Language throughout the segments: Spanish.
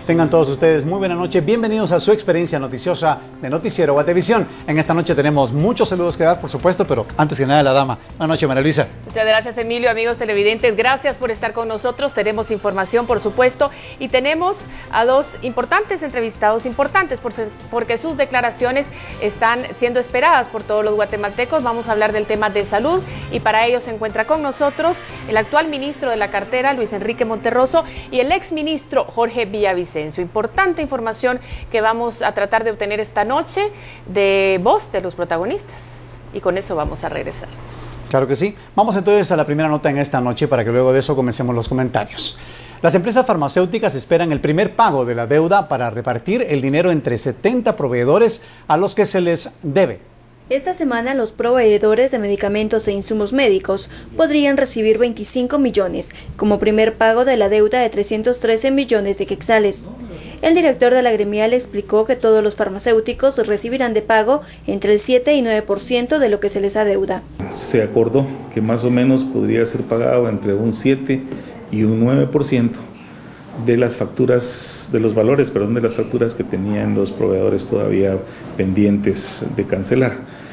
Tengan todos ustedes muy buena noche. Bienvenidos a su experiencia noticiosa de Noticiero Guatevisión. En esta noche tenemos muchos saludos que dar, por supuesto, pero antes que nada la dama. Buenas noches, María Luisa. Muchas gracias, Emilio. Amigos televidentes, gracias por estar con nosotros. Tenemos información, por supuesto, y tenemos a dos importantes entrevistados, porque sus declaraciones están siendo esperadas por todos los guatemaltecos. Vamos a hablar del tema de salud y para ello se encuentra con nosotros el actual ministro de la cartera, Luis Enrique Monterroso, y el exministro Jorge Villavicencio. Importante información que vamos a tratar de obtener esta noche de voz de los protagonistas. Y con eso vamos a regresar. Claro que sí. Vamos entonces a la primera nota en esta noche para que luego de eso comencemos los comentarios. Las empresas farmacéuticas esperan el primer pago de la deuda para repartir el dinero entre 70 proveedores a los que se les debe. Esta semana los proveedores de medicamentos e insumos médicos podrían recibir 25 millones como primer pago de la deuda de 313 millones de quetzales. El director de la gremial explicó que todos los farmacéuticos recibirán de pago entre el 7 y 9% de lo que se les adeuda. Se acordó que más o menos podría ser pagado entre un 7 y un 9% de las facturas, de los valores, de las facturas que tenían los proveedores todavía pendientes de cancelar.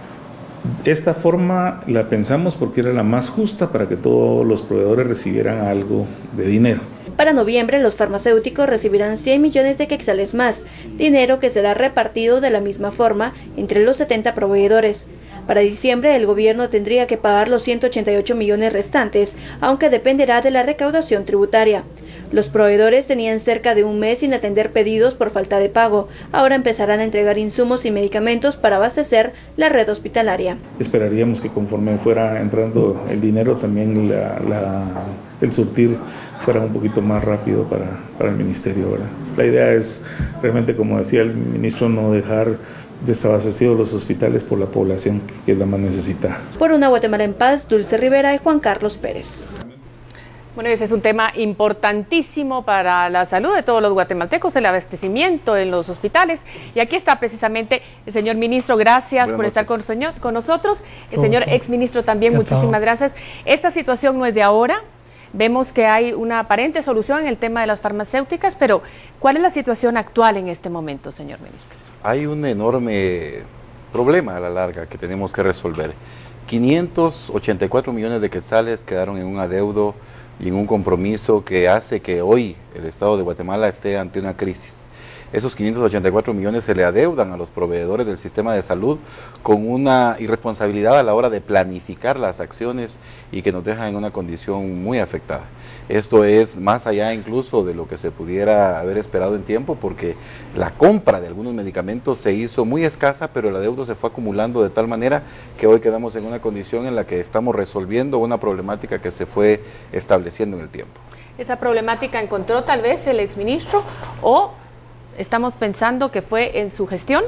Esta forma la pensamos porque era la más justa para que todos los proveedores recibieran algo de dinero. Para noviembre, los farmacéuticos recibirán 100 millones de quetzales más, dinero que será repartido de la misma forma entre los 70 proveedores. Para diciembre, el gobierno tendría que pagar los 188 millones restantes, aunque dependerá de la recaudación tributaria. Los proveedores tenían cerca de un mes sin atender pedidos por falta de pago. Ahora empezarán a entregar insumos y medicamentos para abastecer la red hospitalaria. Esperaríamos que conforme fuera entrando el dinero, también el surtir fuera un poquito más rápido para el ministerio, ¿verdad? La idea es realmente, como decía el ministro, no dejar desabastecidos los hospitales por la población que la más necesita. Por una Guatemala en paz, Dulce Rivera y Juan Carlos Pérez. Bueno, ese es un tema importantísimo para la salud de todos los guatemaltecos, el abastecimiento en los hospitales. Y aquí está precisamente el señor ministro, gracias por estar con nosotros. El señor exministro también, muchísimas gracias. Esta situación no es de ahora. Vemos que hay una aparente solución en el tema de las farmacéuticas, pero ¿cuál es la situación actual en este momento, señor ministro? Hay un enorme problema a la larga que tenemos que resolver. 584 millones de quetzales quedaron en un adeudo y en un compromiso que hace que hoy el Estado de Guatemala esté ante una crisis. Esos 584 millones se le adeudan a los proveedores del sistema de salud con una irresponsabilidad a la hora de planificar las acciones y que nos dejan en una condición muy afectada. Esto es más allá incluso de lo que se pudiera haber esperado en tiempo, porque la compra de algunos medicamentos se hizo muy escasa, pero el adeudo se fue acumulando de tal manera que hoy quedamos en una condición en la que estamos resolviendo una problemática que se fue estableciendo en el tiempo. ¿Esa problemática encontró tal vez el exministro o estamos pensando que fue en su gestión?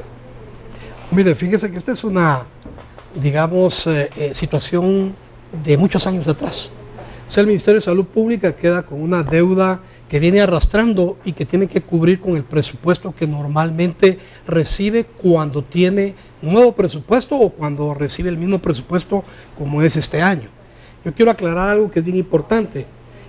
Mire, fíjese que esta es una, digamos, situación de muchos años atrás. O sea, el Ministerio de Salud Pública queda con una deuda que viene arrastrando y que tiene que cubrir con el presupuesto que normalmente recibe cuando tiene nuevo presupuesto o cuando recibe el mismo presupuesto como es este año. Yo quiero aclarar algo que es bien importante.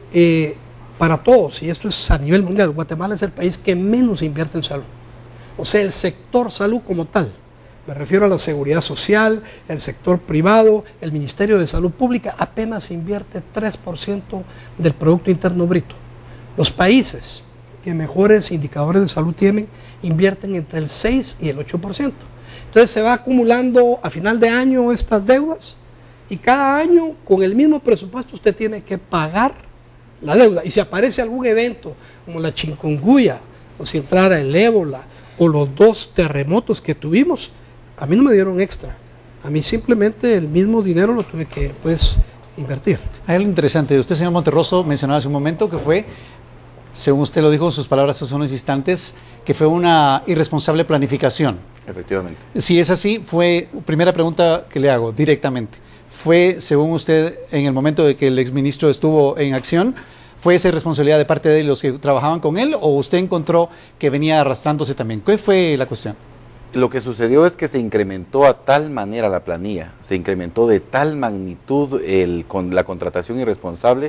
Para todos, y esto es a nivel mundial, Guatemala es el país que menos invierte en salud. O sea, el sector salud como tal. Me refiero a la seguridad social, el sector privado, el Ministerio de Salud Pública apenas invierte 3% del Producto Interno Bruto. Los países que mejores indicadores de salud tienen invierten entre el 6 y el 8%. Entonces se va acumulando a final de año estas deudas y cada año con el mismo presupuesto usted tiene que pagar la deuda. Y si aparece algún evento como la chikungunya o si entrara el ébola o los 2 terremotos que tuvimos, a mí no me dieron extra, a mí simplemente el mismo dinero lo tuve que invertir. Hay algo interesante, usted, señor Monterroso, mencionaba hace un momento que fue, según usted lo dijo en sus palabras hace unos instantes, que fue una irresponsable planificación. Efectivamente. Si es así, primera pregunta que le hago directamente, ¿fue, según usted, en el momento de que el exministro estuvo en acción, fue esa irresponsabilidad de parte de los que trabajaban con él o usted encontró que venía arrastrándose también? ¿Qué fue la cuestión? Lo que sucedió es que se incrementó a tal manera la planilla, se incrementó de tal magnitud con la contratación irresponsable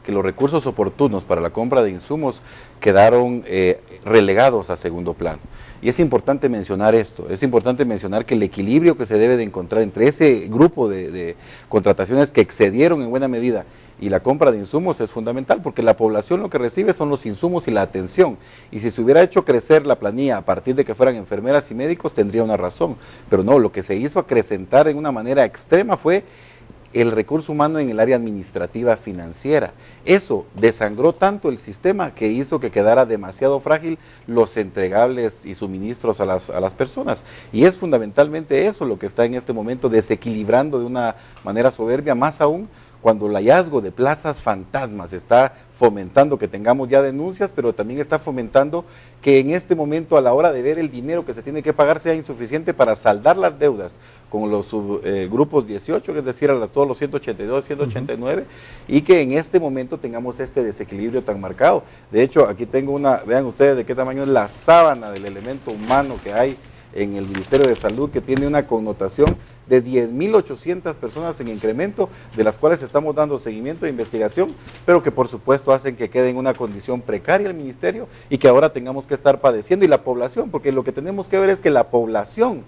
que los recursos oportunos para la compra de insumos quedaron relegados a segundo plano. Y es importante mencionar esto, es importante mencionar que el equilibrio que se debe de encontrar entre ese grupo de contrataciones que excedieron en buena medida y la compra de insumos es fundamental, porque la población lo que recibe son los insumos y la atención, y si se hubiera hecho crecer la planilla a partir de que fueran enfermeras y médicos tendría una razón, pero no, lo que se hizo acrecentar en una manera extrema fue el recurso humano en el área administrativa financiera. Eso desangró tanto el sistema que hizo que quedara demasiado frágil los entregables y suministros a las personas. Y es fundamentalmente eso lo que está en este momento desequilibrando de una manera soberbia, más aún cuando el hallazgo de plazas fantasmas está fomentando que tengamos ya denuncias, pero también está fomentando que en este momento a la hora de ver el dinero que se tiene que pagar sea insuficiente para saldar las deudas con los grupos 18, es decir, todos los 182, 189, y que en este momento tengamos este desequilibrio tan marcado. De hecho, aquí tengo una, vean ustedes de qué tamaño es la sábana del elemento humano que hay en el Ministerio de Salud, que tiene una connotación de 10.800 personas en incremento, de las cuales estamos dando seguimiento e investigación, pero que por supuesto hacen que quede en una condición precaria el ministerio y que ahora tengamos que estar padeciendo, y la población, porque lo que tenemos que ver es que la población,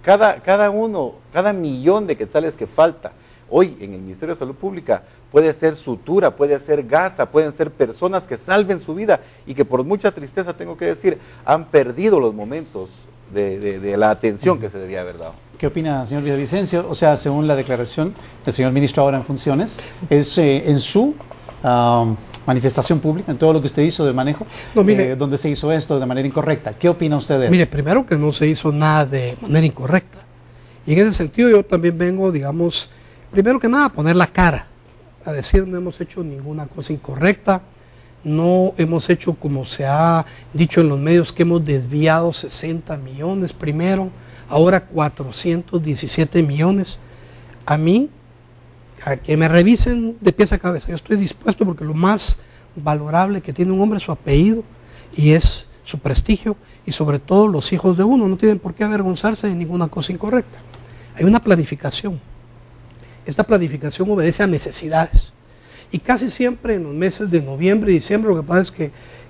cada millón de quetzales que falta hoy en el Ministerio de Salud Pública puede ser sutura, puede ser gasa, pueden ser personas que salven su vida y que por mucha tristeza, tengo que decir, han perdido los momentos de la atención que se debía haber dado. ¿Qué opina, señor Villavicencio? O sea, según la declaración del señor ministro ahora en funciones, es en su manifestación pública, en todo lo que usted hizo de manejo, no, mire, donde se hizo esto de manera incorrecta. ¿Qué opina usted de eso? Mire, primero que no se hizo nada de manera incorrecta. Y en ese sentido yo también vengo, digamos, primero que nada a poner la cara, a decir no hemos hecho ninguna cosa incorrecta, no hemos hecho como se ha dicho en los medios que hemos desviado 60 millones primero, ahora 417 millones. A mí, a que me revisen de pies a cabeza, yo estoy dispuesto, porque lo más valorable que tiene un hombre es su apellido y es su prestigio, y sobre todo los hijos de uno no tienen por qué avergonzarse de ninguna cosa incorrecta. Hay una planificación, esta planificación obedece a necesidades. Y casi siempre en los meses de noviembre y diciembre, lo que pasa es que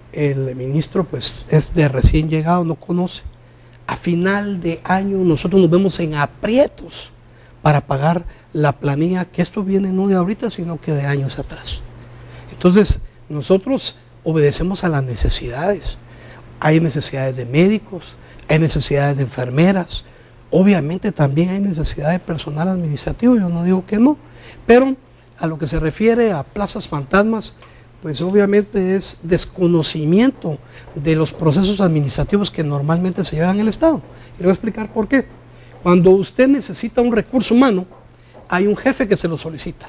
el ministro pues es de recién llegado, no conoce. A final de año nosotros nos vemos en aprietos para pagar la planilla, que esto viene no de ahorita, sino que de años atrás. Entonces nosotros obedecemos a las necesidades. Hay necesidades de médicos, hay necesidades de enfermeras, obviamente también hay necesidad de personal administrativo, yo no digo que no, pero a lo que se refiere a plazas fantasmas, pues obviamente es desconocimiento de los procesos administrativos que normalmente se llevan en el Estado. Y le voy a explicar por qué. Cuando usted necesita un recurso humano, hay un jefe que se lo solicita.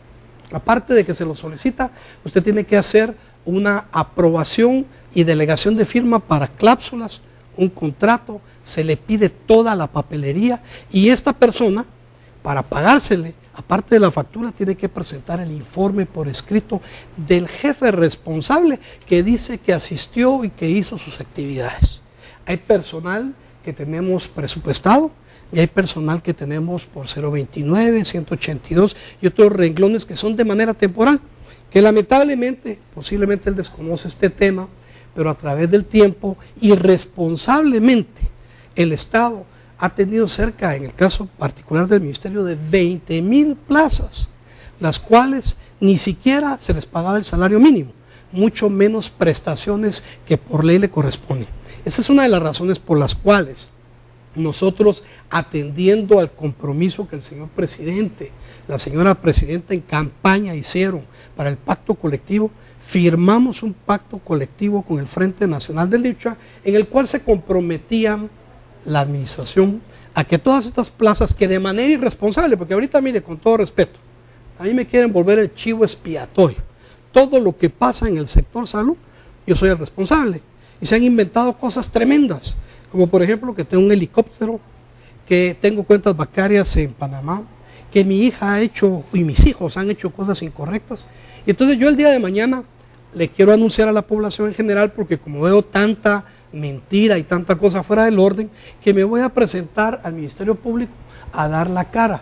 Aparte de que se lo solicita, usted tiene que hacer una aprobación y delegación de firma para cláusulas, un contrato, se le pide toda la papelería, y esta persona, para pagársele, aparte de la factura, tiene que presentar el informe por escrito del jefe responsable que dice que asistió y que hizo sus actividades. Hay personal que tenemos presupuestado y hay personal que tenemos por 029, 182 y otros renglones que son de manera temporal, que lamentablemente, posiblemente él desconoce este tema, pero a través del tiempo, irresponsablemente, el Estado ha tenido cerca, en el caso particular del Ministerio, de 20,000 plazas, las cuales ni siquiera se les pagaba el salario mínimo, mucho menos prestaciones que por ley le corresponden. Esa es una de las razones por las cuales nosotros, atendiendo al compromiso que el señor presidente, la señora presidenta en campaña hicieron para el pacto colectivo, firmamos un pacto colectivo con el Frente Nacional de Lucha, en el cual se comprometían la administración a que todas estas plazas, que de manera irresponsable, porque ahorita mire, con todo respeto, a mí me quieren volver el chivo expiatorio, todo lo que pasa en el sector salud, yo soy el responsable, y se han inventado cosas tremendas, como por ejemplo que tengo un helicóptero, que tengo cuentas bancarias en Panamá, que mi hija ha hecho, y mis hijos han hecho cosas incorrectas, y entonces yo el día de mañana le quiero anunciar a la población en general, porque como veo tanta mentira y tanta cosa fuera del orden, que me voy a presentar al Ministerio Público a dar la cara,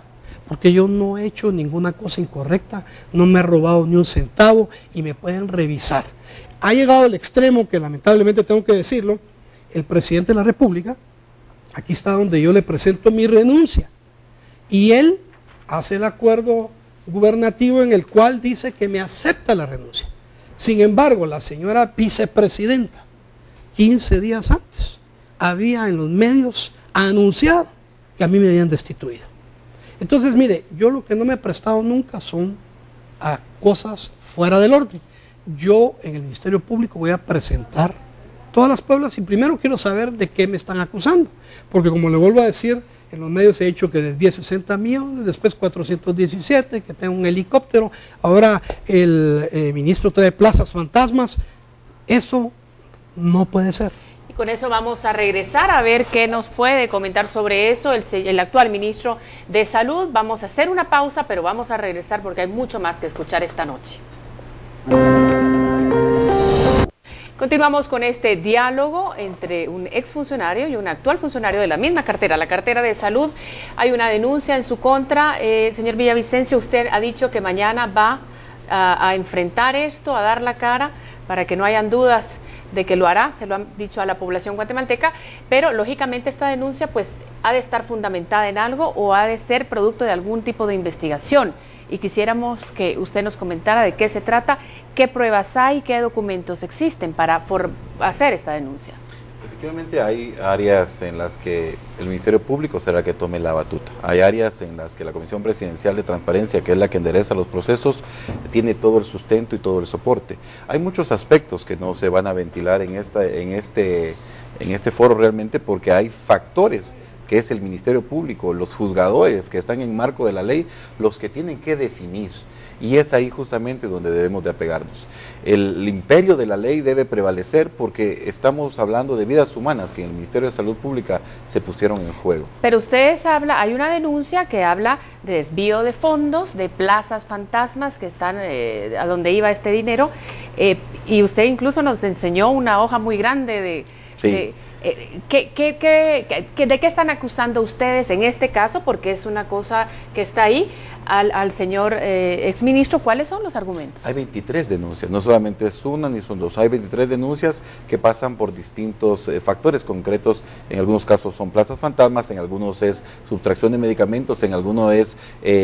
porque yo no he hecho ninguna cosa incorrecta, no me he robado ni un centavo y me pueden revisar. Ha llegado al extremo que lamentablemente tengo que decirlo, el presidente de la República, aquí está donde yo le presento mi renuncia, y él hace el acuerdo gubernativo en el cual dice que me acepta la renuncia. Sin embargo, la señora vicepresidenta, 15 días antes, había en los medios anunciado que a mí me habían destituido. Entonces, mire, yo lo que no me he prestado nunca son a cosas fuera del orden. Yo en el Ministerio Público voy a presentar todas las pruebas y primero quiero saber de qué me están acusando, porque como le vuelvo a decir, en los medios he dicho que desvié 60 millones, después 417, que tengo un helicóptero, ahora el ministro trae plazas fantasmas. Eso no puede ser. Y con eso vamos a regresar a ver qué nos puede comentar sobre eso el actual ministro de Salud. Vamos a hacer una pausa, pero vamos a regresar porque hay mucho más que escuchar esta noche. Continuamos con este diálogo entre un exfuncionario y un actual funcionario de la misma cartera, la cartera de Salud. Hay una denuncia en su contra. Señor Villavicencio, usted ha dicho que mañana va a enfrentar esto, a dar la cara, para que no hayan dudas de que lo hará, se lo han dicho a la población guatemalteca, pero lógicamente esta denuncia pues ha de estar fundamentada en algo o ha de ser producto de algún tipo de investigación. Y quisiéramos que usted nos comentara de qué se trata, qué pruebas hay, qué documentos existen para hacer esta denuncia. Efectivamente hay áreas en las que el Ministerio Público será que tome la batuta. Hay áreas en las que la Comisión Presidencial de Transparencia, que es la que endereza los procesos, tiene todo el sustento y todo el soporte. Hay muchos aspectos que no se van a ventilar en este foro realmente, porque hay factores que es el Ministerio Público, los juzgadores que están en marco de la ley, los que tienen que definir. Y es ahí justamente donde debemos de apegarnos. El imperio de la ley debe prevalecer porque estamos hablando de vidas humanas que en el Ministerio de Salud Pública se pusieron en juego. Pero ustedes hay una denuncia que habla de desvío de fondos, de plazas fantasmas que están a donde iba este dinero, y usted incluso nos enseñó una hoja muy grande de... Sí. ¿De qué están acusando ustedes en este caso? Porque es una cosa que está ahí al señor exministro. ¿Cuáles son los argumentos? Hay 23 denuncias, no solamente es una ni son dos, hay 23 denuncias que pasan por distintos factores concretos. En algunos casos son plazas fantasmas, en algunos es subtracción de medicamentos, en algunos es...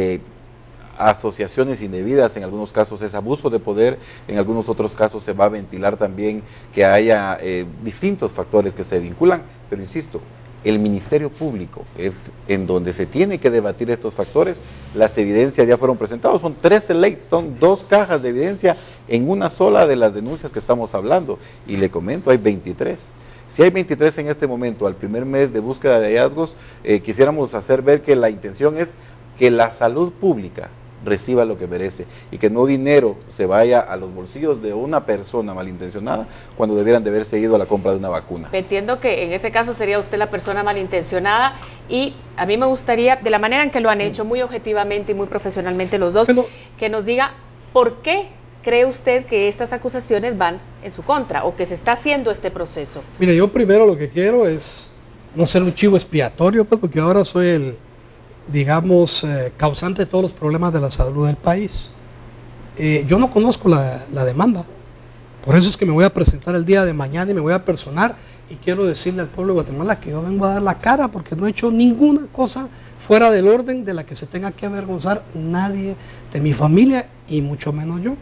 asociaciones indebidas, en algunos casos es abuso de poder, en algunos otros casos se va a ventilar también que haya distintos factores que se vinculan, pero insisto, el Ministerio Público es en donde se tiene que debatir estos factores. Las evidencias ya fueron presentadas, son 13 leyes, son 2 cajas de evidencia en una sola de las denuncias que estamos hablando, y le comento, hay 23. Si hay 23 en este momento, al primer mes de búsqueda de hallazgos, quisiéramos hacer ver que la intención es que la salud pública reciba lo que merece y que no dinero se vaya a los bolsillos de una persona malintencionada cuando debieran de haberse ido a la compra de una vacuna. Entiendo que en ese caso sería usted la persona malintencionada, y a mí me gustaría, de la manera en que lo han hecho muy objetivamente y muy profesionalmente los dos, que nos diga por qué cree usted que estas acusaciones van en su contra o que se está haciendo este proceso. Mire, yo primero lo que quiero es no ser un chivo expiatorio, pues, porque ahora soy el causante de todos los problemas de la salud del país. Yo no conozco la demanda, por eso es que me voy a presentar el día de mañana y me voy a personar, y quiero decirle al pueblo de Guatemala que yo vengo a dar la cara porque no he hecho ninguna cosa fuera del orden de la que se tenga que avergonzar nadie de mi familia y mucho menos yo.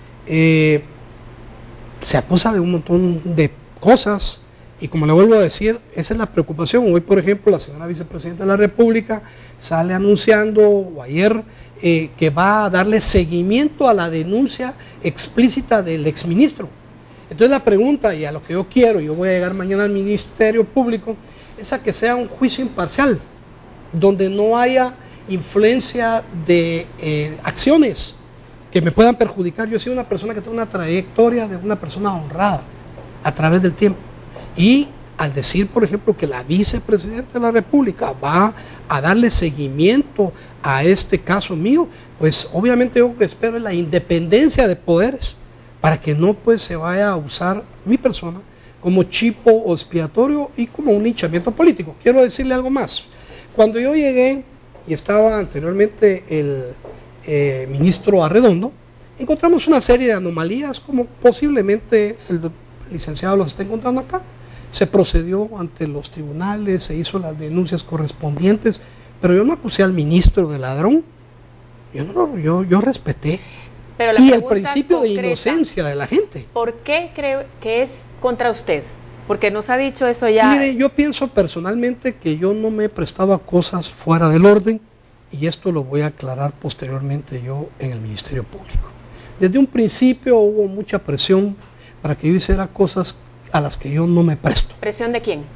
Se acusa de un montón de cosas. Y como le vuelvo a decir, esa es la preocupación. Hoy, por ejemplo, la señora vicepresidenta de la República sale anunciando, o ayer, que va a darle seguimiento a la denuncia explícita del exministro. Entonces la pregunta, y a lo que yo quiero, yo voy a llegar mañana al Ministerio Público, es a que sea un juicio imparcial, donde no haya influencia de acciones que me puedan perjudicar. Yo he sido una persona que tiene una trayectoria de una persona honrada a través del tiempo. Y al decir, por ejemplo, que la vicepresidenta de la República va a darle seguimiento a este caso mío, pues obviamente yo espero la independencia de poderes para que no pues se vaya a usar mi persona como chivo expiatorio y como un linchamiento político. Quiero decirle algo más. Cuando yo llegué y estaba anteriormente el ministro Arredondo, encontramos una serie de anomalías como posiblemente el licenciado los está encontrando acá. Se procedió ante los tribunales, se hizo las denuncias correspondientes, pero yo no acusé al ministro de ladrón, yo respeté. Pero y el principio concreta, de inocencia de la gente. ¿Por qué creo que es contra usted? Porque nos ha dicho eso ya. Mire, yo pienso personalmente que yo no me he prestado a cosas fuera del orden, y esto lo voy a aclarar posteriormente yo en el Ministerio Público. Desde un principio hubo mucha presión para que yo hiciera cosas a las que yo no me presto. ¿Presión de quién?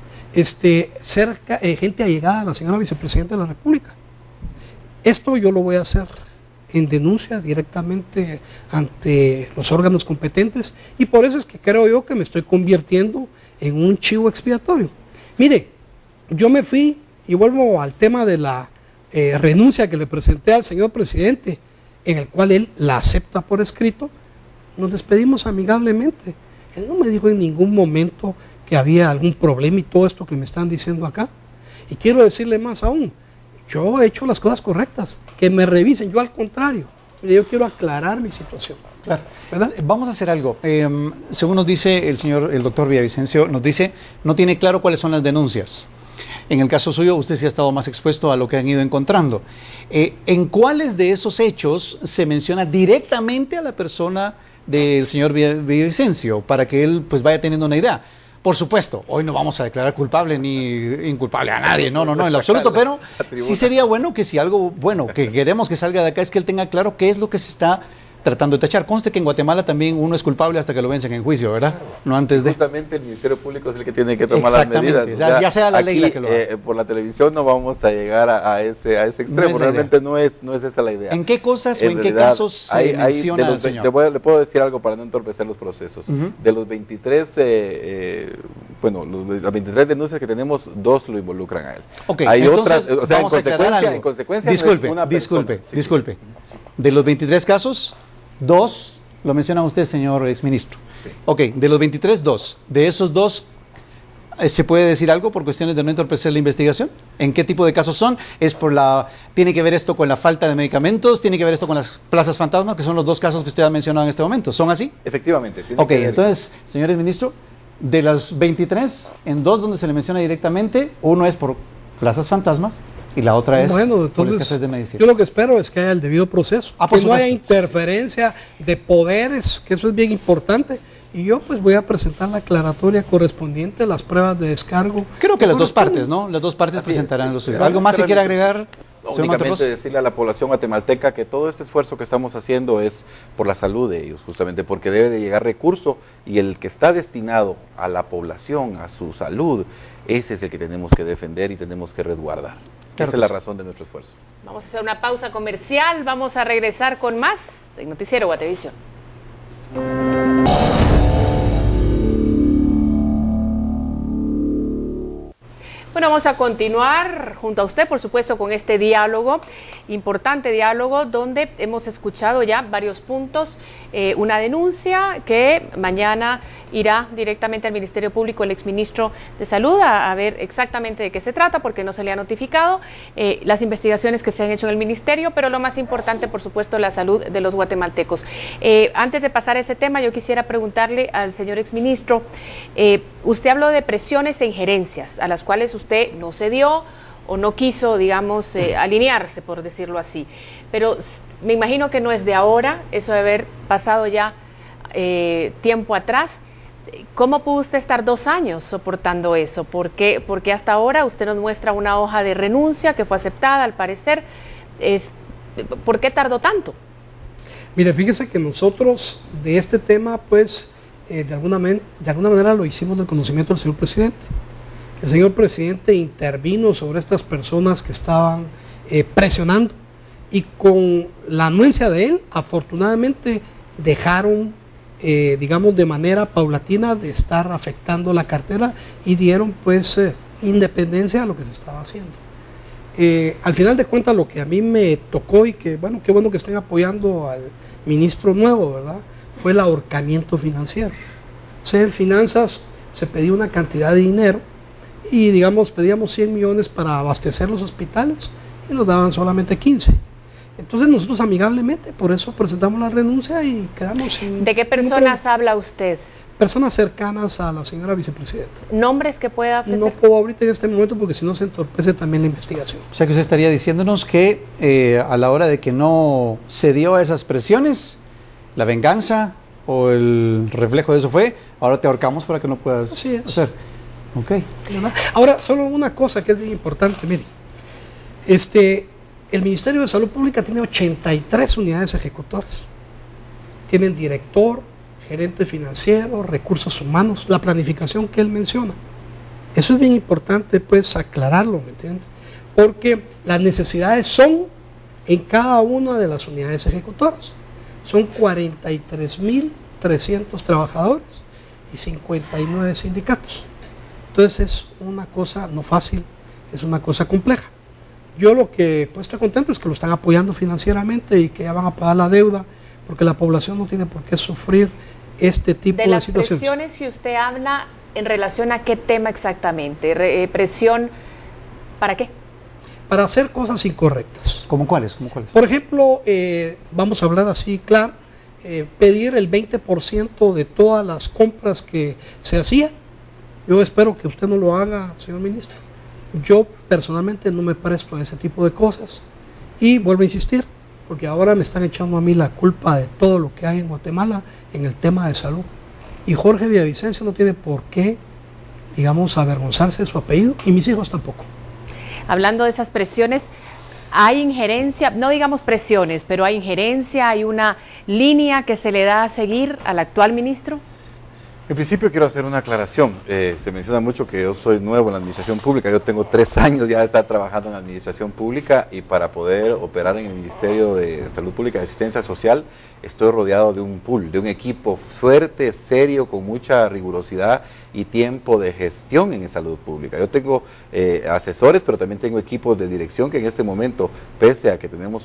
Gente allegada a la señora vicepresidenta de la República. Esto yo lo voy a hacer en denuncia directamente ante los órganos competentes, y por eso es que creo yo que me estoy convirtiendo en un chivo expiatorio. Mire, yo me fui, y vuelvo al tema de la renuncia que le presenté al señor presidente, en el cual él la acepta por escrito. Nos despedimos amigablemente. Él no me dijo en ningún momento que había algún problema y todo esto que me están diciendo acá. Y quiero decirle más aún, yo he hecho las cosas correctas, que me revisen. Yo al contrario, yo quiero aclarar mi situación. Claro, ¿verdad? Vamos a hacer algo. Según nos dice el doctor Villavicencio, nos dice, no tiene claro cuáles son las denuncias. En el caso suyo, usted sí ha estado más expuesto a lo que han ido encontrando. ¿En cuáles de esos hechos se menciona directamente a la persona del señor Villavicencio para que él pues vaya teniendo una idea? Por supuesto, hoy no vamos a declarar culpable ni inculpable a nadie, no, en lo absoluto, pero sí sería bueno que si algo bueno que queremos que salga de acá es que él tenga claro qué es lo que se está tratando de tachar. Conste que en Guatemala también uno es culpable hasta que lo vencen en juicio, ¿verdad? No antes de... Justamente el Ministerio Público es el que tiene que tomar las medidas. Ya sea la ley la que lo haga. Por la televisión no vamos a llegar a ese extremo, realmente no es esa la idea. ¿En qué cosas o en qué casos se menciona al señor? Le puedo decir algo para no entorpecer los procesos. De los 23, las 23 denuncias que tenemos, 2 lo involucran a él. Okay, hay entonces, otras, o sea, en consecuencia disculpe. De los 23 casos, 2 lo menciona usted, señor exministro. Sí. Ok, de los 23, 2. De esos 2, ¿se puede decir algo por cuestiones de no entorpecer la investigación? ¿En qué tipo de casos son? ¿Tiene que ver esto con la falta de medicamentos? ¿Tiene que ver esto con las plazas fantasmas? Que son los 2 casos que usted ha mencionado en este momento. ¿Son así? Efectivamente. Ok, entonces, señor exministro, de las 23, en 2 donde se le menciona directamente, uno es por plazas fantasmas y la otra es por escasez de medicina. Yo lo que espero es que haya el debido proceso, que no haya interferencia de poderes, que eso es bien importante. Y yo pues voy a presentar la aclaratoria correspondiente a las pruebas de descargo. Creo que las 2 partes, ¿no? Las 2 partes presentarán los suyos. ¿Algo más se quiere agregar? Únicamente decirle a la población guatemalteca que todo este esfuerzo que estamos haciendo es por la salud de ellos, justamente porque debe de llegar recurso, y el que está destinado a la población, a su salud, ese es el que tenemos que defender y tenemos que resguardar. Claro, esa es la razón de nuestro esfuerzo. Vamos a hacer una pausa comercial, vamos a regresar con más en Noticiero Guatevisión. Bueno, vamos a continuar junto a usted, por supuesto, con este diálogo, importante diálogo, donde hemos escuchado ya varios puntos, una denuncia que mañana irá directamente al Ministerio Público el exministro de Salud a ver exactamente de qué se trata, porque no se le ha notificado, las investigaciones que se han hecho en el Ministerio, pero lo más importante, por supuesto, la salud de los guatemaltecos. Antes de pasar a ese tema, yo quisiera preguntarle al señor exministro, usted habló de presiones e injerencias a las cuales usted no cedió o no quiso, digamos, alinearse, por decirlo así. Pero me imagino que no es de ahora, eso de haber pasado ya tiempo atrás. ¿Cómo pudo usted estar 2 años soportando eso? Porque hasta ahora usted nos muestra una hoja de renuncia que fue aceptada, al parecer. ¿Por qué tardó tanto? Mire, fíjese que nosotros de este tema, pues, de alguna manera lo hicimos del conocimiento del señor presidente. El señor presidente intervino sobre estas personas que estaban presionando, y con la anuencia de él, afortunadamente dejaron, digamos, de manera paulatina de estar afectando la cartera, y dieron pues independencia a lo que se estaba haciendo. Al final de cuentas, lo que a mí me tocó, y que bueno, qué bueno que estén apoyando al ministro nuevo, ¿verdad?, fue el ahorcamiento financiero. O sea, en finanzas se pedía una cantidad de dinero, y digamos pedíamos 100 millones para abastecer los hospitales, y nos daban solamente 15. Entonces nosotros amigablemente, por eso presentamos la renuncia y quedamos sin... ¿De qué personas habla usted? Personas cercanas a la señora vicepresidenta. ¿Nombres que pueda ofrecer? No puedo ahorita en este momento porque si no se entorpece también la investigación. O sea que usted estaría diciéndonos que a la hora de que no se dio a esas presiones, la venganza o el reflejo de eso fue, ahora te ahorcamos para que no puedas hacer. Ok. Ahora, solo una cosa que es bien importante, mire. El Ministerio de Salud Pública tiene 83 unidades ejecutoras. Tienen director, gerente financiero, recursos humanos, la planificación que él menciona. Eso es bien importante, pues, aclararlo, ¿me entiendes? Porque las necesidades son en cada una de las unidades ejecutoras. Son 43.300 trabajadores y 59 sindicatos. Entonces es una cosa no fácil, es una cosa compleja. Yo lo que pues, estoy contento es que lo están apoyando financieramente y que ya van a pagar la deuda, porque la población no tiene por qué sufrir este tipo de situaciones. De las presiones que usted habla, ¿en relación a qué tema exactamente? ¿Presión para qué? Para hacer cosas incorrectas. ¿Cómo cuáles? Por ejemplo, vamos a hablar así, claro, pedir el 20% de todas las compras que se hacían. Yo espero que usted no lo haga, señor ministro. Yo personalmente no me presto a ese tipo de cosas. Y vuelvo a insistir, porque ahora me están echando a mí la culpa de todo lo que hay en Guatemala en el tema de salud. Y Jorge Villavicencio no tiene por qué, digamos, avergonzarse de su apellido, y mis hijos tampoco. Hablando de esas presiones, ¿hay injerencia? No digamos presiones, pero ¿hay injerencia? ¿Hay una línea que se le da a seguir al actual ministro? En principio quiero hacer una aclaración. Se menciona mucho que yo soy nuevo en la administración pública. Yo tengo 3 años ya de estar trabajando en la administración pública, y para poder operar en el Ministerio de Salud Pública y Asistencia Social estoy rodeado de un pool, de un equipo fuerte, serio, con mucha rigurosidad y tiempo de gestión en salud pública. Yo tengo asesores, pero también tengo equipos de dirección que en este momento, pese a que tenemos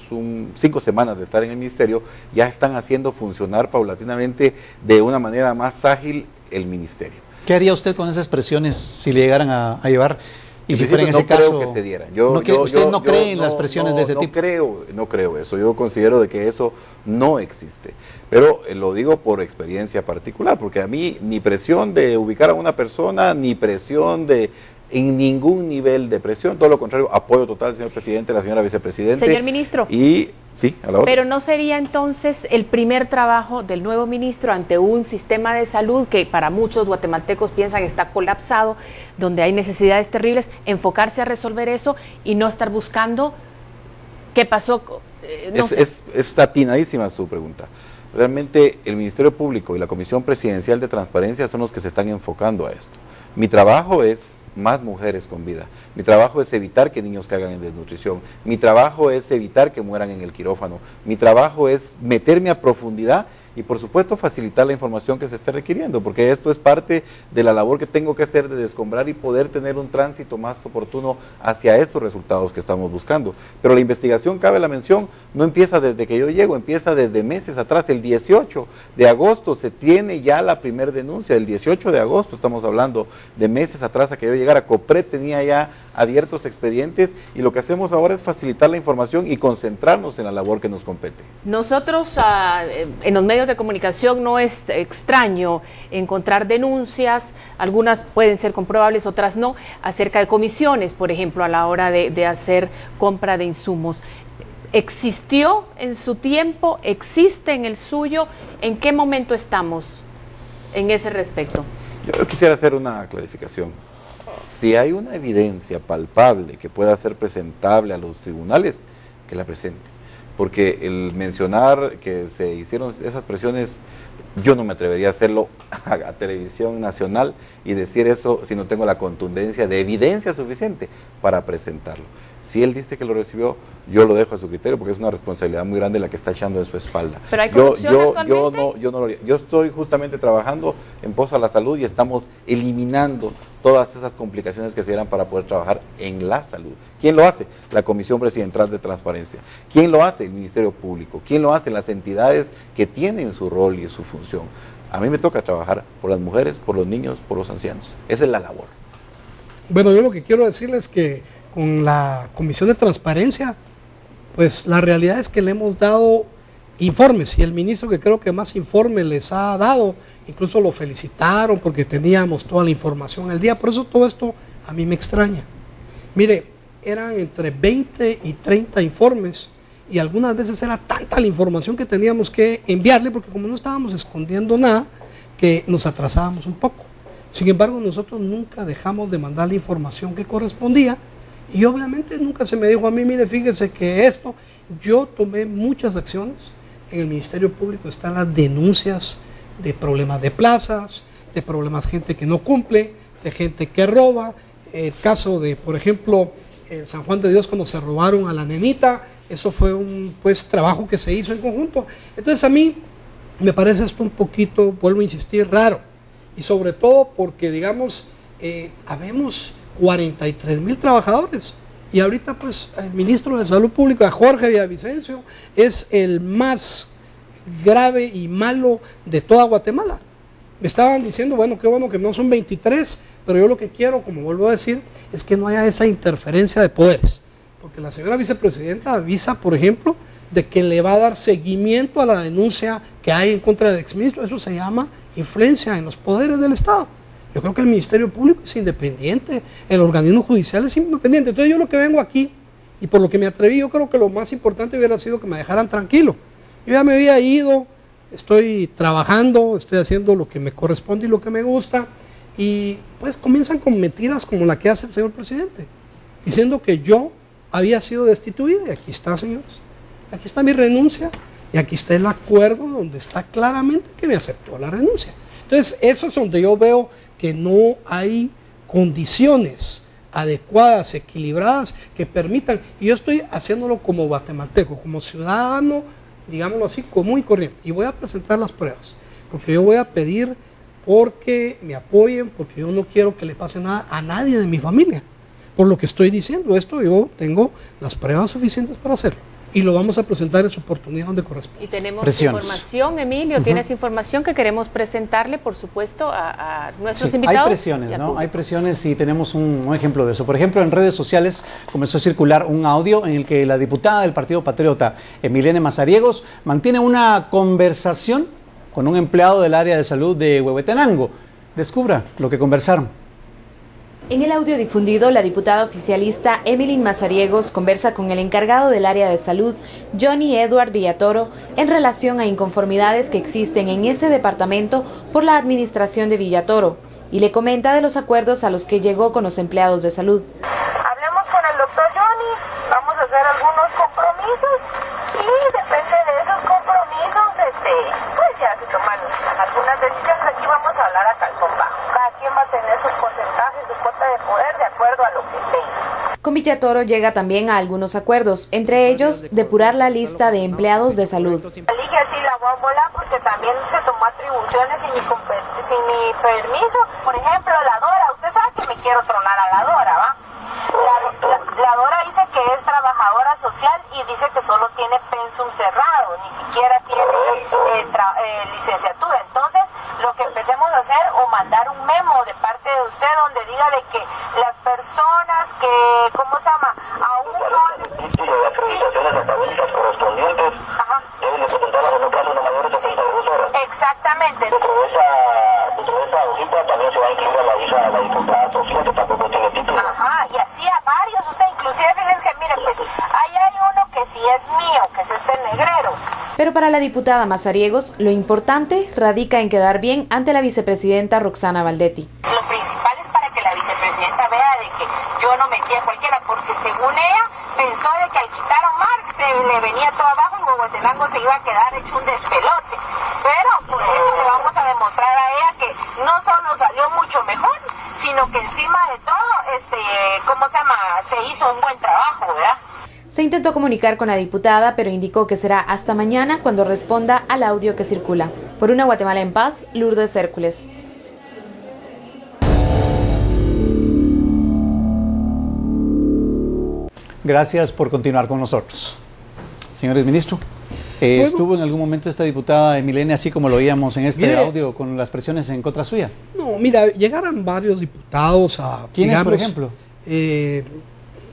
5 semanas de estar en el ministerio, ya están haciendo funcionar paulatinamente de una manera más ágil el ministerio. ¿Qué haría usted con esas presiones si le llegaran a llevar? Y si fuera en ese no caso, creo que se dieran. ¿Usted no cree en las presiones de ese tipo? No creo eso. Yo considero de que eso no existe. Pero lo digo por experiencia particular, porque a mí ni presión de ubicar a una persona, ni presión en ningún nivel de presión, todo lo contrario, apoyo total, señor presidente, la señora vicepresidente. Señor ministro. Y sí, a la hora. Pero ¿no sería entonces el primer trabajo del nuevo ministro ante un sistema de salud que para muchos guatemaltecos piensan está colapsado, donde hay necesidades terribles, enfocarse a resolver eso y no estar buscando qué pasó? Es atinadísima su pregunta. Realmente el Ministerio Público y la Comisión Presidencial de Transparencia son los que se están enfocando a esto. Mi trabajo es más mujeres con vida. Mi trabajo es evitar que niños caigan en desnutrición. Mi trabajo es evitar que mueran en el quirófano. Mi trabajo es meterme a profundidad y, por supuesto, facilitar la información que se esté requiriendo, porque esto es parte de la labor que tengo que hacer de descombrar y poder tener un tránsito más oportuno hacia esos resultados que estamos buscando. Pero la investigación, cabe la mención, no empieza desde que yo llego, empieza desde meses atrás. El 18 de agosto se tiene ya la primera denuncia. El 18 de agosto estamos hablando de meses atrás a que yo llegara. COPRED tenía ya abiertos expedientes, y lo que hacemos ahora es facilitar la información y concentrarnos en la labor que nos compete. Nosotros en los medios de comunicación no es extraño encontrar denuncias, algunas pueden ser comprobables, otras no, acerca de comisiones, por ejemplo, a la hora de hacer compra de insumos. ¿Existió en su tiempo? ¿Existe en el suyo? ¿En qué momento estamos en ese respecto? Yo quisiera hacer una clarificación. Si hay una evidencia palpable que pueda ser presentable a los tribunales, que la presente. Porque el mencionar que se hicieron esas presiones, yo no me atrevería a hacerlo a televisión nacional y decir eso si no tengo la contundencia de evidencia suficiente para presentarlo. Si él dice que lo recibió, yo lo dejo a su criterio, porque es una responsabilidad muy grande la que está echando en su espalda. ¿Pero hay corrupción actualmente? Yo no lo haría. Yo estoy justamente trabajando en pos a la salud y estamos eliminando todas esas complicaciones que se dieran para poder trabajar en la salud. ¿Quién lo hace? La Comisión Presidencial de Transparencia. ¿Quién lo hace? El Ministerio Público. ¿Quién lo hace? Las entidades que tienen su rol y su función. A mí me toca trabajar por las mujeres, por los niños, por los ancianos. Esa es la labor. Bueno, yo lo que quiero decirles es que con la Comisión de Transparencia, pues la realidad es que le hemos dado informes, y el ministro que creo que más informes les ha dado, incluso lo felicitaron porque teníamos toda la información el día. Por eso todo esto a mí me extraña. Mire, eran entre 20 y 30 informes, y algunas veces era tanta la información que teníamos que enviarle, porque como no estábamos escondiendo nada, que nos atrasábamos un poco. Sin embargo, nosotros nunca dejamos de mandar la información que correspondía, y obviamente nunca se me dijo a mí, mire, fíjese que esto, yo tomé muchas acciones. En el Ministerio Público están las denuncias de problemas de plazas, de problemas de gente que no cumple, de gente que roba. El caso de, por ejemplo, el San Juan de Dios, cuando se robaron a la nenita, eso fue un trabajo que se hizo en conjunto. Entonces a mí me parece esto un poquito, vuelvo a insistir, raro. Y sobre todo porque, digamos, habemos 43,000 trabajadores. Y ahorita pues el ministro de Salud Pública, Jorge Villavicencio, es el más grave y malo de toda Guatemala. Me estaban diciendo, bueno que no son 23, pero yo lo que quiero, como vuelvo a decir, es que no haya esa interferencia de poderes. Porque la señora vicepresidenta avisa, por ejemplo, de que le va a dar seguimiento a la denuncia que hay en contra del exministro. Eso se llama influencia en los poderes del Estado. Yo creo que el Ministerio Público es independiente, el organismo judicial es independiente. Entonces yo lo que vengo aquí, y por lo que me atreví, yo creo que lo más importante hubiera sido que me dejaran tranquilo. Yo ya me había ido, estoy trabajando, estoy haciendo lo que me corresponde y lo que me gusta, y pues comienzan con mentiras como la que hace el señor presidente, diciendo que yo había sido destituido, y aquí está, señores, aquí está mi renuncia, y aquí está el acuerdo donde está claramente que me aceptó la renuncia. Entonces eso es donde yo veo que no hay condiciones adecuadas, equilibradas, que permitan, y yo estoy haciéndolo como guatemalteco, como ciudadano, digámoslo así, común y corriente, y voy a presentar las pruebas, porque yo voy a pedir porque me apoyen, porque yo no quiero que le pase nada a nadie de mi familia, por lo que estoy diciendo esto, yo tengo las pruebas suficientes para hacerlo. Y lo vamos a presentar en su oportunidad donde corresponde. Y tenemos Presiones. información, Emilio, tienes información que queremos presentarle, por supuesto, a nuestros invitados. Hay presiones, ¿no? Hay presiones y tenemos un ejemplo de eso. Por ejemplo, en redes sociales comenzó a circular un audio en el que la diputada del Partido Patriota, Emilene Mazariegos, mantiene una conversación con un empleado del área de salud de Huehuetenango. Descubra lo que conversaron. En el audio difundido, la diputada oficialista Emilene Mazariegos conversa con el encargado del área de salud, Johnny Edward Villatoro, en relación a inconformidades que existen en ese departamento por la administración de Villatoro, y le comenta de los acuerdos a los que llegó con los empleados de salud. Hablemos con el doctor Johnny, vamos a hacer algunos compromisos y depende de esos compromisos, pues ya se toman algunas decisiones. Aquí vamos a hablar a calzón bajo. Cada quien va a tener sus porcentajes, su cuota de poder de acuerdo a lo que tenga. Con Villatoro llega también a algunos acuerdos, entre ellos depurar la lista de empleados de salud. Dije así la voy a volar porque también se tomó atribuciones sin mi permiso. Por ejemplo, la Dora, usted sabe que me quiero tronar a la Dora, ¿va? La Dora dice que es trabajadora social y dice que solo tiene pensum cerrado, ni siquiera tiene licenciatura. Entonces, lo que empecemos a hacer o mandar un memo de parte de usted donde diga de que las personas que, ¿cómo se llama? Aún no... Exactamente. Dentro de esa hojita también se va a incluir la visa de la diputada Sofía, que tampoco tiene título. Ajá, y así a varios. Usted inclusive, fíjense que, mire, pues, ahí hay uno que sí es mío, que es Negreros. Pero para la diputada Mazariegos, lo importante radica en quedar bien ante la vicepresidenta Roxana Valdetti. Lo principal es para que la vicepresidenta vea de que yo no metí a cualquiera, porque según ella pensó de que al quitar a Omar se le venía todo abajo y Huehuetenango se iba a quedar hecho un despelote. Pero por eso le vamos a demostrar a ella que no solo salió mucho mejor, sino que encima de todo, ¿cómo se llama? Se hizo un buen trabajo, ¿verdad? Se intentó comunicar con la diputada, pero indicó que será hasta mañana cuando responda al audio que circula. Por una Guatemala en paz, Lourdes Hércules. Gracias por continuar con nosotros. Señores ministro, ¿estuvo en algún momento esta diputada Emilene, así como lo oíamos en este audio, con las presiones en contra suya? No, mira, llegaron varios diputados a... ¿Quiénes, por ejemplo?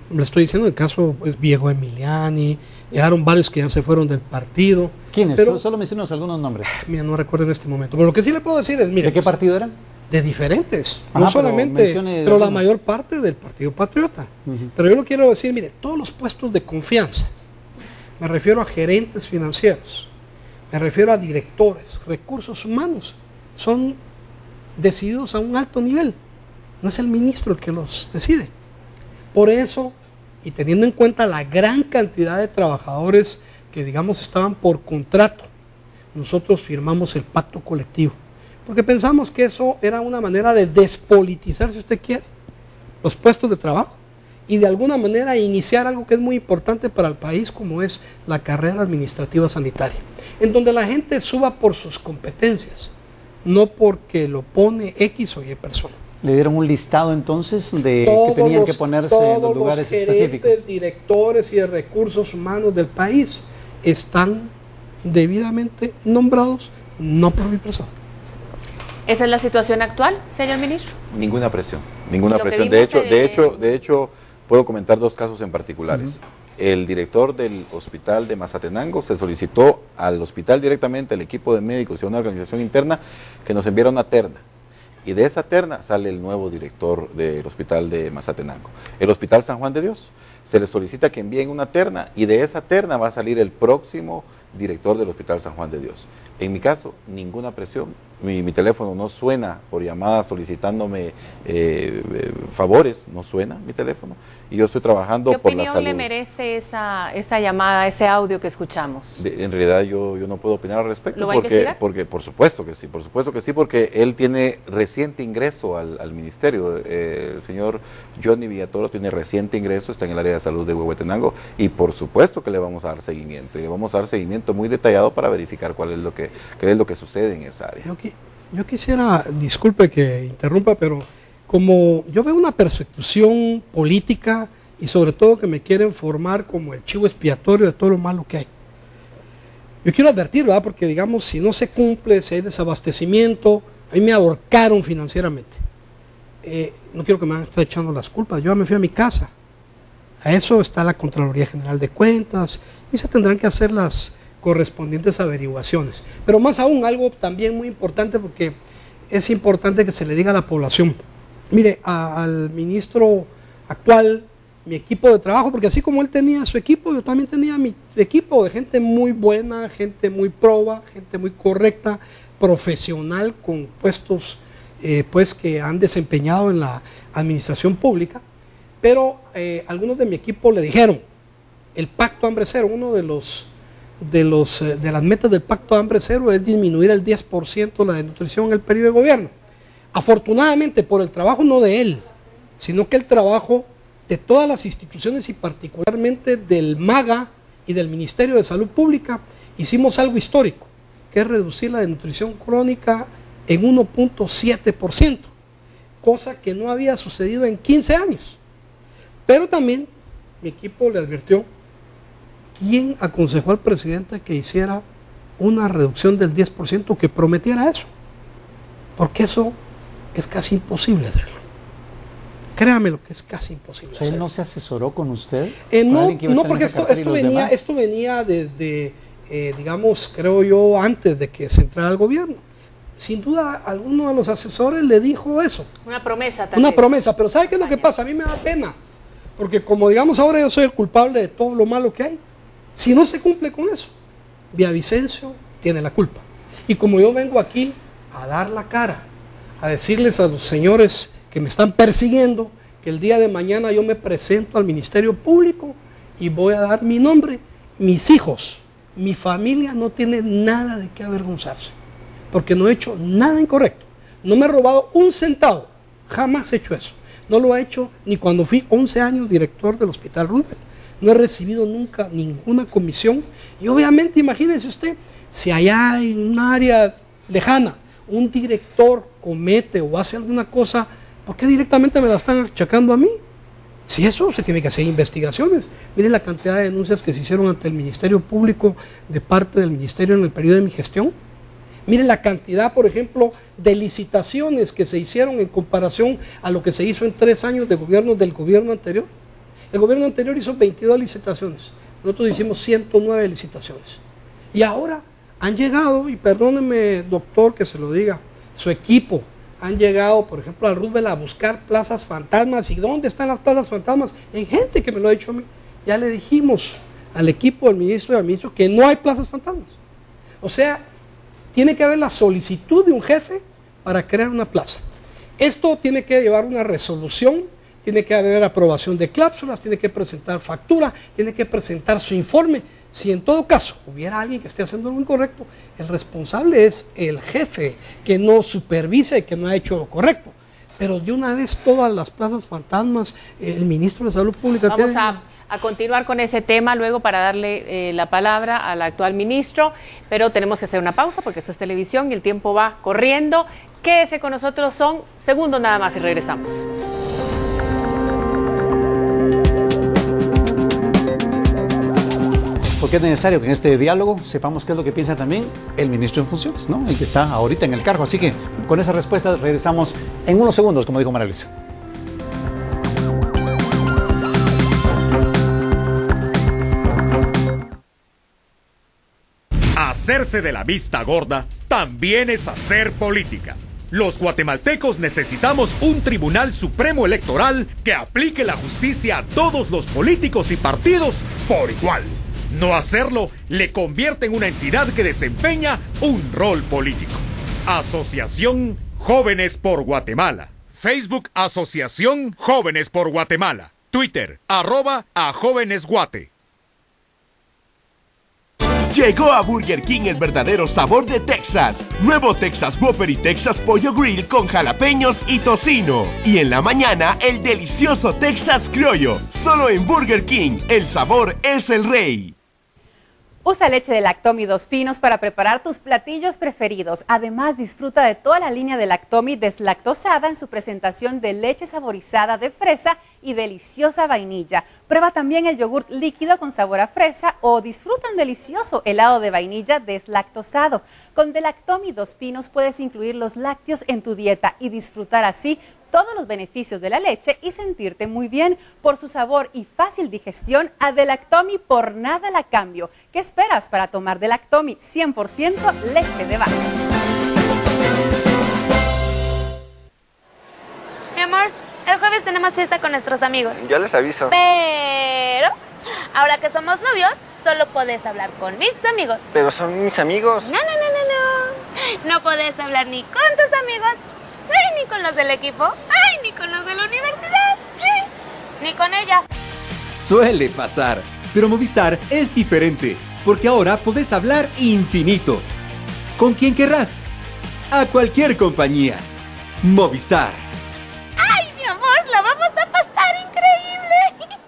Le estoy diciendo el caso pues, Viejo Emiliani, llegaron varios que ya se fueron del partido. ¿Quiénes? Pero, Solo mencionamos algunos nombres. Mira, no recuerdo en este momento. Pero lo que sí le puedo decir es, mire, ¿De qué partido eran? De diferentes, Ajá, no solamente, pero la mayor parte del Partido Patriota. Pero yo lo quiero decir, mire, todos los puestos de confianza, me refiero a gerentes financieros, me refiero a directores, recursos humanos, son decididos a un alto nivel. No es el ministro el que los decide. Por eso, y teniendo en cuenta la gran cantidad de trabajadores que, digamos, estaban por contrato, nosotros firmamos el pacto colectivo. Porque pensamos que eso era una manera de despolitizar, si usted quiere, los puestos de trabajo y de alguna manera iniciar algo que es muy importante para el país, como es la carrera administrativa sanitaria, en donde la gente suba por sus competencias, no porque lo pone X o Y persona. ¿Le dieron un listado entonces de que tenían que ponerse en los lugares específicos? Todos los directores y de recursos humanos del país están debidamente nombrados, no por mi persona. ¿Esa es la situación actual, señor ministro? Ninguna presión, ninguna presión. De hecho, puedo comentar dos casos en particulares. El director del hospital de Mazatenango se solicitó al hospital directamente, al equipo de médicos y a una organización interna que nos enviara una terna. Y de esa terna sale el nuevo director del hospital de Mazatenango. El hospital San Juan de Dios se le solicita que envíen una terna y de esa terna va a salir el próximo director del hospital San Juan de Dios. En mi caso, ninguna presión. Mi teléfono no suena por llamadas solicitándome favores, no suena mi teléfono. Y yo estoy trabajando por la salud. ¿Qué opinión le merece esa llamada, ese audio que escuchamos? En realidad yo no puedo opinar al respecto. ¿Lo va a investigar? Porque por supuesto que sí, porque él tiene reciente ingreso al ministerio. El señor Johnny Villatoro tiene reciente ingreso, está en el área de salud de Huehuetenango y por supuesto que le vamos a dar seguimiento. Y le vamos a dar seguimiento muy detallado para verificar qué es lo que sucede en esa área. Yo quisiera, disculpe que interrumpa, pero como yo veo una persecución política y sobre todo que me quieren formar como el chivo expiatorio de todo lo malo que hay. Yo quiero advertir, ¿verdad? Porque digamos, si no se cumple, si hay desabastecimiento, a mí me ahorcaron financieramente. No quiero que me esté echando las culpas, yo ya me fui a mi casa. A eso está la Contraloría General de Cuentas y se tendrán que hacer las correspondientes averiguaciones. Pero más aún, algo también muy importante, porque es importante que se le diga a la población. Mire, al ministro actual, mi equipo de trabajo, porque así como él tenía su equipo, yo también tenía mi equipo de gente muy buena, gente muy proba, gente muy correcta, profesional, con puestos pues que han desempeñado en la administración pública, pero algunos de mi equipo le dijeron, el Pacto Hambre Cero, uno de las metas del Pacto Hambre Cero es disminuir el 10% la desnutrición en el periodo de gobierno. Afortunadamente, por el trabajo no de él, sino que el trabajo de todas las instituciones y particularmente del MAGA y del Ministerio de Salud Pública, hicimos algo histórico, que es reducir la desnutrición crónica en 1.7%, cosa que no había sucedido en 15 años. Pero también mi equipo le advirtió, ¿quién aconsejó al presidente que hiciera una reducción del 10%, que prometiera eso? Porque eso es casi imposible hacerlo. Créame lo que es casi imposible. ¿Él no se asesoró con usted? No, porque esto venía desde, digamos, creo yo, antes de que se entrara al gobierno. Sin duda, alguno de los asesores le dijo eso. Una promesa también. Una promesa, pero ¿sabe qué es lo que pasa? A mí me da pena. Porque como digamos ahora yo soy el culpable de todo lo malo que hay. Si no se cumple con eso, Villavicencio tiene la culpa. Y como yo vengo aquí a dar la cara, a decirles a los señores que me están persiguiendo, que el día de mañana yo me presento al Ministerio Público y voy a dar mi nombre, mis hijos, mi familia no tiene nada de qué avergonzarse, porque no he hecho nada incorrecto. No me he robado un centavo, jamás he hecho eso. No lo he hecho ni cuando fui 11 años director del Hospital Roosevelt. No he recibido nunca ninguna comisión. Y obviamente, imagínense usted, si allá en un área lejana un director comete o hace alguna cosa, ¿por qué directamente me la están achacando a mí? Si eso, se tiene que hacer investigaciones. Miren la cantidad de denuncias que se hicieron ante el Ministerio Público de parte del Ministerio en el periodo de mi gestión. Miren la cantidad, por ejemplo, de licitaciones que se hicieron en comparación a lo que se hizo en 3 años de gobierno del gobierno anterior. El gobierno anterior hizo 22 licitaciones, nosotros hicimos 109 licitaciones. Y ahora han llegado, y perdóneme doctor que se lo diga, su equipo, han llegado, por ejemplo, al Roosevelt a buscar plazas fantasmas. ¿Y dónde están las plazas fantasmas? Hay gente que me lo ha dicho a mí. Ya le dijimos al equipo del ministro y al ministro que no hay plazas fantasmas. O sea, tiene que haber la solicitud de un jefe para crear una plaza. Esto tiene que llevar una resolución, tiene que haber aprobación de cláusulas, tiene que presentar factura, tiene que presentar su informe. Si en todo caso hubiera alguien que esté haciendo algo incorrecto, el responsable es el jefe que no supervisa y que no ha hecho lo correcto. Pero de una vez todas las plazas fantasmas, el ministro de Salud Pública... Vamos a continuar con ese tema luego para darle la palabra al actual ministro, pero tenemos que hacer una pausa porque esto es televisión y el tiempo va corriendo. Quédese con nosotros, son segundos nada más y regresamos. Porque es necesario que en este diálogo sepamos qué es lo que piensa también el ministro en funciones, ¿no? El que está ahorita en el cargo. Así que con esa respuesta regresamos en unos segundos, como dijo María Luisa. Hacerse de la vista gorda también es hacer política. Los guatemaltecos necesitamos un Tribunal Supremo Electoral que aplique la justicia a todos los políticos y partidos por igual. No hacerlo le convierte en una entidad que desempeña un rol político. Asociación Jóvenes por Guatemala. Facebook Asociación Jóvenes por Guatemala. Twitter @ajovenesguate. Llegó a Burger King el verdadero sabor de Texas. Nuevo Texas Whopper y Texas Pollo Grill con jalapeños y tocino. Y en la mañana, el delicioso Texas Criollo. Solo en Burger King, el sabor es el rey. Usa leche de Lactomi Dos Pinos para preparar tus platillos preferidos. Además, disfruta de toda la línea de Lactomi deslactosada en su presentación de leche saborizada de fresa y deliciosa vainilla. Prueba también el yogurt líquido con sabor a fresa o disfruta un delicioso helado de vainilla deslactosado. Con Lactomi Dos Pinos puedes incluir los lácteos en tu dieta y disfrutar así todos los beneficios de la leche y sentirte muy bien. Por su sabor y fácil digestión, a Lactomi por nada la cambio. ¿Qué esperas para tomar Lactomi 100% leche de vaca? Mi amor, el jueves tenemos fiesta con nuestros amigos. Ya les aviso. Pero ahora que somos novios, solo podés hablar con mis amigos. Pero son mis amigos. No. No podés hablar ni con tus amigos, ay, ni con los del equipo, ay, ni con los de la universidad, ni con ella. Suele pasar, pero Movistar es diferente, porque ahora podés hablar infinito. ¿Con quién querrás? A cualquier compañía. Movistar. Ay, mi amor, la vamos a pasar increíble.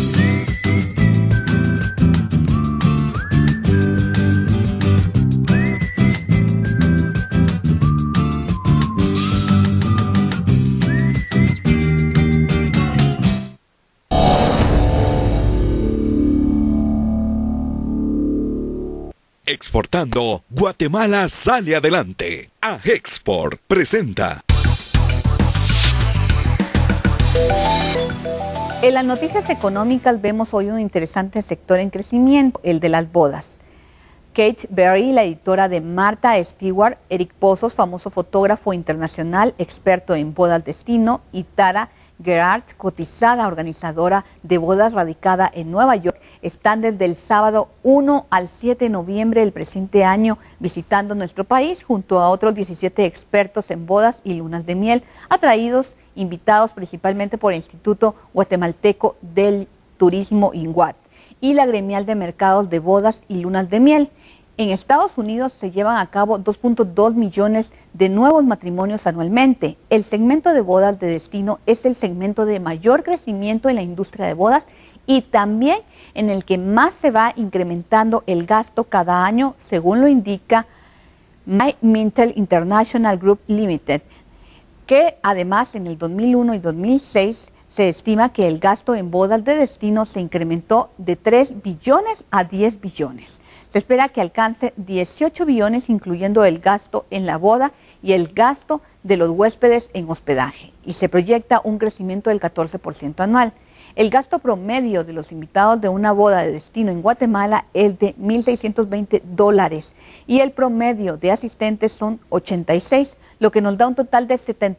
Exportando, Guatemala sale adelante. AGEXPORT presenta. En las noticias económicas vemos hoy un interesante sector en crecimiento, el de las bodas. Kate Berry, la editora de Martha Stewart, Eric Pozos, famoso fotógrafo internacional, experto en bodas destino, y Tara Gerard, cotizada organizadora de bodas radicada en Nueva York, están desde el sábado 1 al 7 de noviembre del presente año visitando nuestro país junto a otros 17 expertos en bodas y lunas de miel, invitados principalmente por el Instituto Guatemalteco del Turismo INGUAT y la Gremial de Mercados de Bodas y Lunas de Miel. En Estados Unidos se llevan a cabo 2.2 millones de nuevos matrimonios anualmente. El segmento de bodas de destino es el segmento de mayor crecimiento en la industria de bodas y también en el que más se va incrementando el gasto cada año, según lo indica My Mintel International Group Limited, que además en el 2001 y 2006 se estima que el gasto en bodas de destino se incrementó de 3 billones a 10 billones. Se espera que alcance 18 billones, incluyendo el gasto en la boda y el gasto de los huéspedes en hospedaje, y se proyecta un crecimiento del 14% anual. El gasto promedio de los invitados de una boda de destino en Guatemala es de $1,620 y el promedio de asistentes son 86, lo que nos da un total de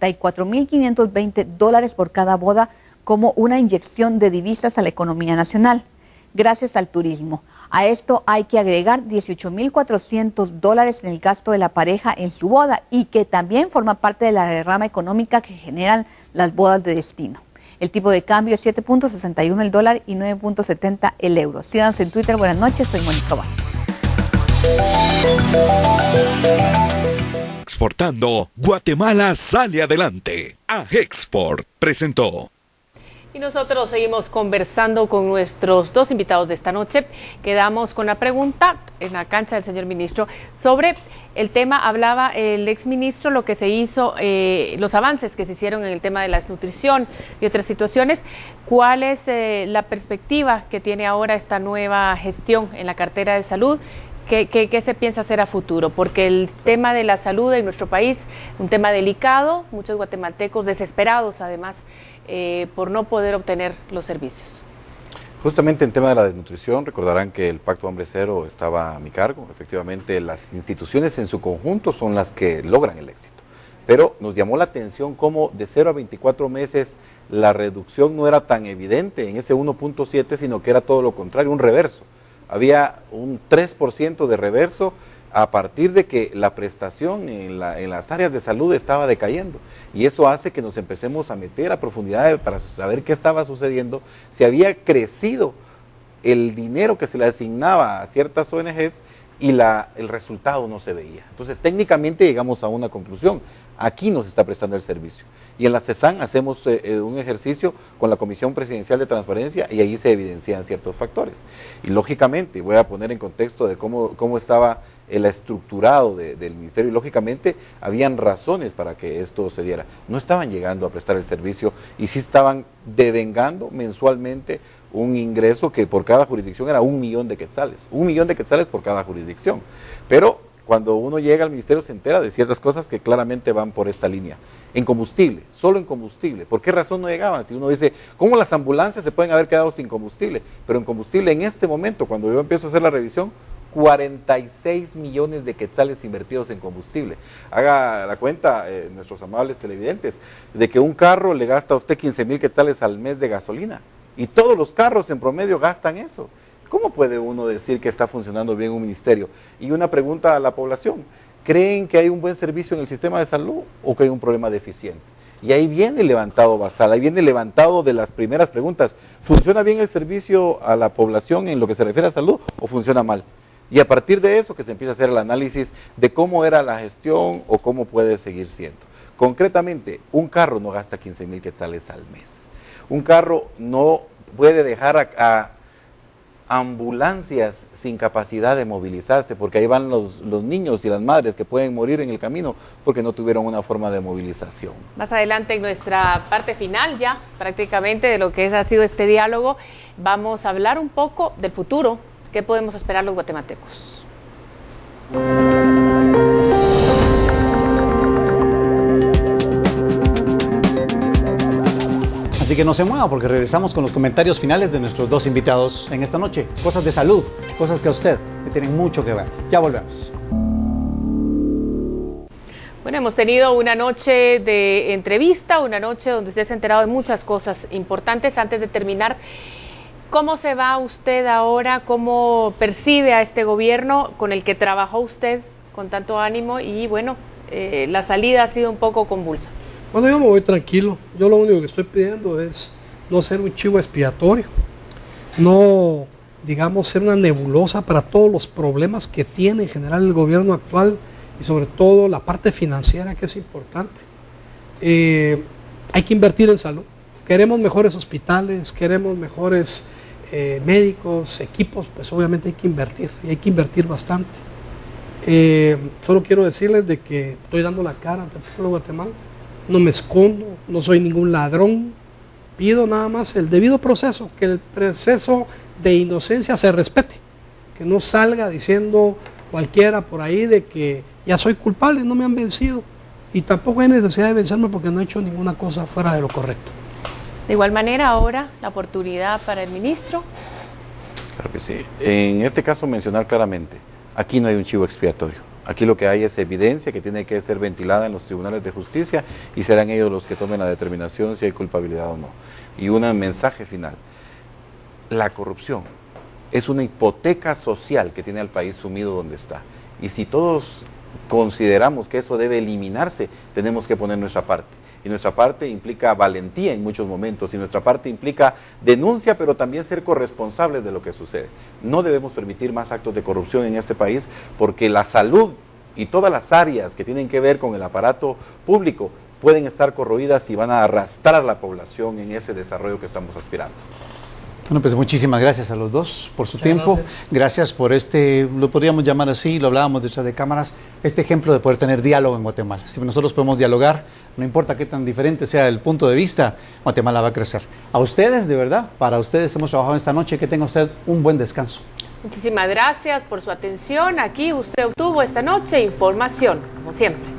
$74,520 por cada boda como una inyección de divisas a la economía nacional, gracias al turismo. A esto hay que agregar $18,400 en el gasto de la pareja en su boda y que también forma parte de la derrama económica que generan las bodas de destino. El tipo de cambio es 7.61 el dólar y 9.70 el euro. Síganos en Twitter. Buenas noches, soy Mónica Vázquez. Exportando, Guatemala sale adelante. AGEXPORT presentó. Y nosotros seguimos conversando con nuestros dos invitados de esta noche. Quedamos con la pregunta en la cancha del señor ministro sobre el tema. Hablaba el exministro lo que se hizo, los avances que se hicieron en el tema de la desnutrición y otras situaciones. ¿Cuál es la perspectiva que tiene ahora esta nueva gestión en la cartera de salud? ¿Qué se piensa hacer a futuro? Porque el tema de la salud en nuestro país, un tema delicado, muchos guatemaltecos desesperados además por no poder obtener los servicios. Justamente en tema de la desnutrición, recordarán que el Pacto Hambre Cero estaba a mi cargo. Efectivamente, las instituciones en su conjunto son las que logran el éxito. Pero nos llamó la atención cómo de 0 a 24 meses la reducción no era tan evidente en ese 1.7, sino que era todo lo contrario, un reverso. Había un 3% de reverso a partir de que la prestación en las áreas de salud estaba decayendo. Y eso hace que nos empecemos a meter a profundidad para saber qué estaba sucediendo, si había crecido el dinero que se le asignaba a ciertas ONGs y el resultado no se veía. Entonces técnicamente llegamos a una conclusión, aquí nos está prestando el servicio. Y en la CESAN hacemos un ejercicio con la Comisión Presidencial de Transparencia y ahí se evidencian ciertos factores. Y lógicamente, voy a poner en contexto de cómo estaba el estructurado del ministerio y lógicamente habían razones para que esto se diera. No estaban llegando a prestar el servicio y sí estaban devengando mensualmente un ingreso que por cada jurisdicción era 1 millón de quetzales. 1 millón de quetzales por cada jurisdicción. Pero cuando uno llega al ministerio se entera de ciertas cosas que claramente van por esta línea. En combustible, solo en combustible. ¿Por qué razón no llegaban? Si uno dice, ¿cómo las ambulancias se pueden haber quedado sin combustible? Pero en combustible, en este momento, cuando yo empiezo a hacer la revisión, 46 millones de quetzales invertidos en combustible. Haga la cuenta, nuestros amables televidentes, de que un carro le gasta a usted 15,000 quetzales al mes de gasolina. Y todos los carros en promedio gastan eso. ¿Cómo puede uno decir que está funcionando bien un ministerio? Y una pregunta a la población, ¿creen que hay un buen servicio en el sistema de salud o que hay un problema deficiente? Y ahí viene levantado basal, ahí viene levantado de las primeras preguntas, ¿funciona bien el servicio a la población en lo que se refiere a salud o funciona mal? Y a partir de eso que se empieza a hacer el análisis de cómo era la gestión o cómo puede seguir siendo. Concretamente, un carro no gasta 15,000 quetzales al mes. Un carro no puede dejar a ambulancias sin capacidad de movilizarse, porque ahí van los niños y las madres que pueden morir en el camino porque no tuvieron una forma de movilización. Más adelante en nuestra parte final ya prácticamente de lo que ha sido este diálogo, vamos a hablar un poco del futuro. ¿Qué podemos esperar los guatemaltecos? Así que no se mueva porque regresamos con los comentarios finales de nuestros dos invitados en esta noche. Cosas de salud, cosas que a usted le tienen mucho que ver. Ya volvemos. Bueno, hemos tenido una noche de entrevista, una noche donde usted se ha enterado de muchas cosas importantes. Antes de terminar, ¿cómo se va usted ahora? ¿Cómo percibe a este gobierno con el que trabajó usted con tanto ánimo? Y bueno, la salida ha sido un poco convulsa. Bueno, yo me voy tranquilo. Yo lo único que estoy pidiendo es no ser un chivo expiatorio, no, digamos, ser una nebulosa para todos los problemas que tiene en general el gobierno actual y sobre todo la parte financiera, que es importante. Hay que invertir en salud. Queremos mejores hospitales, queremos mejores médicos, equipos, pues obviamente hay que invertir y hay que invertir bastante. Solo quiero decirles de que estoy dando la cara ante el pueblo de Guatemala. No me escondo, no soy ningún ladrón, pido nada más el debido proceso, que el proceso de inocencia se respete, que no salga diciendo cualquiera por ahí de que ya soy culpable, no me han vencido y tampoco hay necesidad de vencerme porque no he hecho ninguna cosa fuera de lo correcto. De igual manera, ahora la oportunidad para el ministro. Claro que sí. En este caso mencionar claramente, aquí no hay un chivo expiatorio. Aquí lo que hay es evidencia que tiene que ser ventilada en los tribunales de justicia y serán ellos los que tomen la determinación si hay culpabilidad o no. Y un mensaje final. La corrupción es una hipoteca social que tiene al país sumido donde está. Y si todos consideramos que eso debe eliminarse, tenemos que poner nuestra parte. Y nuestra parte implica valentía en muchos momentos, y nuestra parte implica denuncia, pero también ser corresponsables de lo que sucede. No debemos permitir más actos de corrupción en este país, porque la salud y todas las áreas que tienen que ver con el aparato público pueden estar corroídas y van a arrastrar a la población en ese desarrollo que estamos aspirando. Bueno, pues muchísimas gracias a los dos por su tiempo. Gracias por este, lo podríamos llamar así, lo hablábamos detrás de cámaras, este ejemplo de poder tener diálogo en Guatemala. Si nosotros podemos dialogar, no importa qué tan diferente sea el punto de vista, Guatemala va a crecer. A ustedes, de verdad, para ustedes hemos trabajado esta noche, que tenga usted un buen descanso. Muchísimas gracias por su atención. Aquí usted obtuvo esta noche información, como siempre.